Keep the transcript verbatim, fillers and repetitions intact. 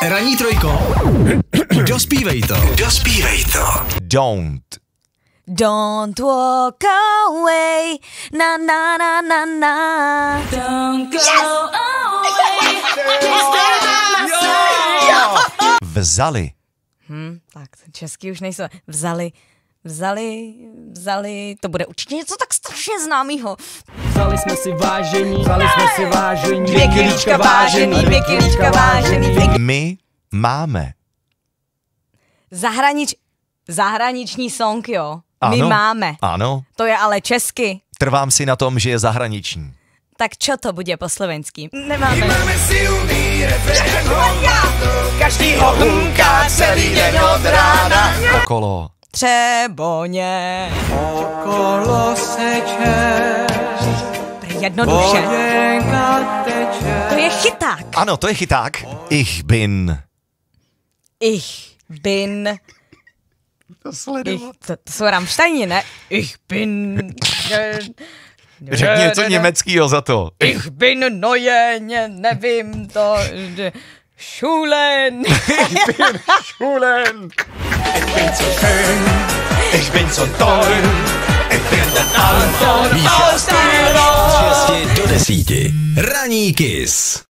Ranní trojko. Dospívej to. Dospívej to. Don't. Don't walk away, na na na na na. Don't go away, just stay by my side. Vzali. Hm, tak český už nejsou. Vzali, vzali, vzali, to bude určitě něco tak strašně známýho. Vzali jsme si vážení, vzali jsme si vážení. Dvě kilíčka vážený, dvě kilíčka vážený. Dvě... My máme. Zahranič... Zahraniční song, jo. My Ano, máme. Ano. To je ale česky. Trvám si na tom, že je zahraniční. Tak čo to bude po slovenský? Nemáme. My máme silný refrén, každý ho hunká celý den od rána. Okolo. Třeboně. Okolo seče, Jednoduše. voděnka teče. To je chyták. Ano, to je chyták. Ich bin. Ich bin... Ich, to, to jsou Rammsteini, ne? Ich bin... Řekni něco německýho za to. Ich bin neue, ne, nevím to... Schulen. Ich bin Schulen. Ich bin so schön, ich bin so toll, ich bin der Anton aus der Welt. Šesti do desíti. Ranní Kiss.